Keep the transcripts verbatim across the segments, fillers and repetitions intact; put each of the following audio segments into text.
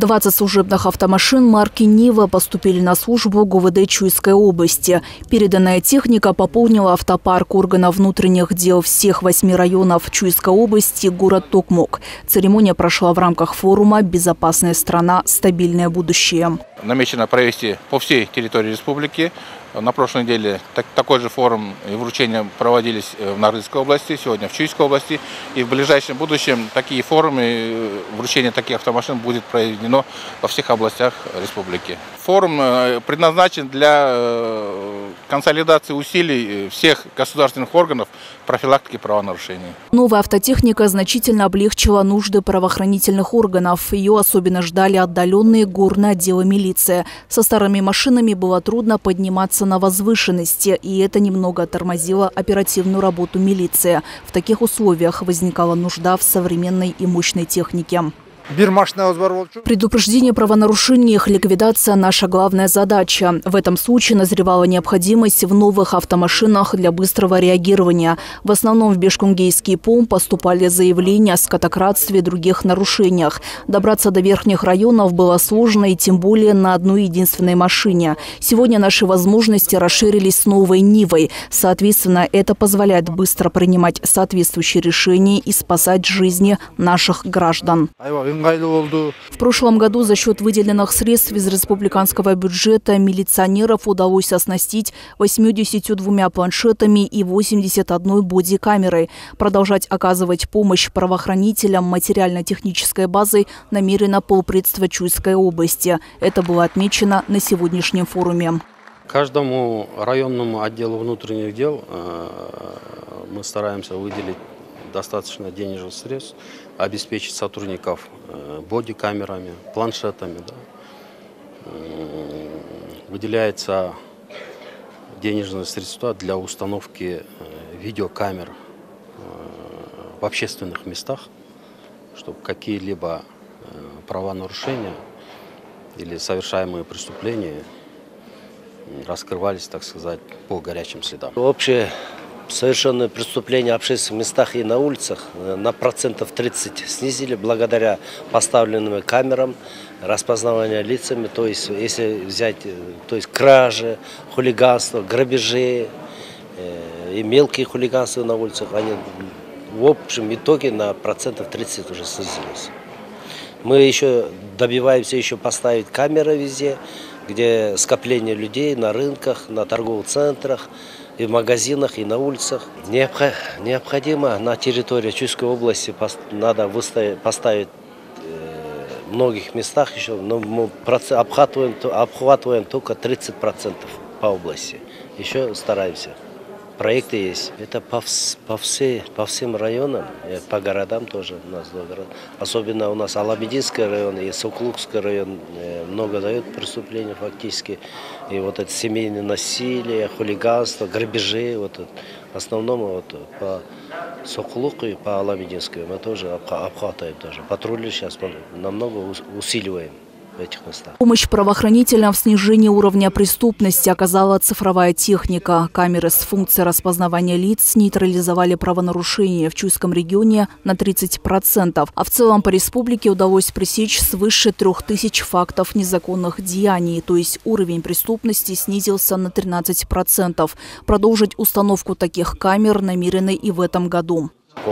двадцать служебных автомашин марки «Нива» поступили на службу ГУВД Чуйской области. Переданная техника пополнила автопарк органов внутренних дел всех восьми районов Чуйской области, город Токмок. Церемония прошла в рамках форума «Безопасная страна. Стабильное будущее». Намечено провести по всей территории республики. На прошлой неделе так, такой же форум и вручения проводились в Нарынской области, сегодня в Чуйской области. И в ближайшем будущем такие форумы, вручение таких автомашин будет проведено во всех областях республики. Форум предназначен для консолидации усилий всех государственных органов профилактики правонарушений. Новая автотехника значительно облегчила нужды правоохранительных органов. Ее особенно ждали отдаленные горные отделы милиции. Со старыми машинами было трудно подниматься на возвышенности, и это немного тормозило оперативную работу милиции. В таких условиях возникала нужда в современной и мощной технике. Предупреждение правонарушений и их ликвидация – наша главная задача. В этом случае назревала необходимость в новых автомашинах для быстрого реагирования. В основном в Бешкунгейский ПОМ поступали заявления о скотокрадстве и других нарушениях. Добраться до верхних районов было сложно, и тем более на одной единственной машине. Сегодня наши возможности расширились с новой «Нивой». Соответственно, это позволяет быстро принимать соответствующие решения и спасать жизни наших граждан. В прошлом году за счет выделенных средств из республиканского бюджета милиционеров удалось оснастить восьмидесятью двумя планшетами и восемьдесят одной бодикамерой. Продолжать оказывать помощь правоохранителям материально-технической базой намерено полпредства Чуйской области. Это было отмечено на сегодняшнем форуме. Каждому районному отделу внутренних дел мы стараемся выделить достаточно денежных средств, обеспечить сотрудников бодикамерами, планшетами. Да. Выделяется денежные средства для установки видеокамер в общественных местах, чтобы какие-либо правонарушения или совершаемые преступления раскрывались, так сказать, по горячим следам. Общее совершенные преступления в общественных местах и на улицах на процентов тридцать снизили благодаря поставленным камерам, распознаванию лицами. То есть, если взять, то есть кражи, хулиганство, грабежи э, и мелкие хулиганства на улицах, они в общем итоге на процентов тридцать уже снизились. Мы еще добиваемся еще поставить камеры везде, где скопление людей на рынках, на торговых центрах, и в магазинах, и на улицах. Необходимо на территории Чуйской области надо поставить в многих местах еще, но мы обхватываем, обхватываем только тридцать процентов по области. Еще стараемся. Проекты есть. Это по, по, все, по всем районам, по городам тоже у нас. Особенно у нас Аламединский район и Сокулукский район много дают преступлений фактически. И вот это семейное насилие, хулиганство, грабежи. Вот это. В основном вот по Сокулуку и по Аламединскому мы тоже обхватываем. Тоже. Патрули сейчас намного усиливаем. Этих местах. Помощь правоохранителям в снижении уровня преступности оказала цифровая техника. Камеры с функцией распознавания лиц нейтрализовали правонарушения в Чуйском регионе на тридцать процентов. А в целом по республике удалось пресечь свыше трех тысяч фактов незаконных деяний. То есть уровень преступности снизился на тринадцать процентов. Продолжить установку таких камер намерены и в этом году.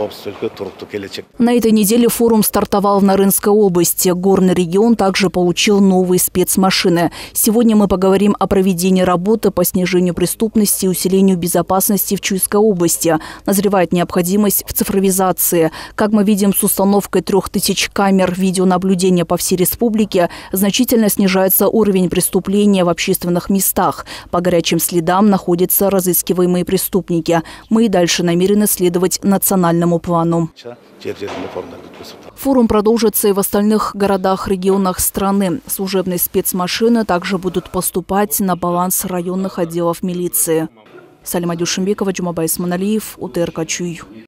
На этой неделе форум стартовал в Нарынской области. Горный регион также получил новые спецмашины. Сегодня мы поговорим о проведении работы по снижению преступности и усилению безопасности в Чуйской области. Назревает необходимость в цифровизации. Как мы видим, с установкой трех тысяч камер видеонаблюдения по всей республике значительно снижается уровень преступления в общественных местах. По горячим следам находятся разыскиваемые преступники. Мы и дальше намерены следовать национальному плану. Форум продолжится и в остальных городах-регионах страны. Служебные спецмашины также будут поступать на баланс районных отделов милиции. Салима Дюшимбекова, Джумабай Исманалиев, УТРК Чуй.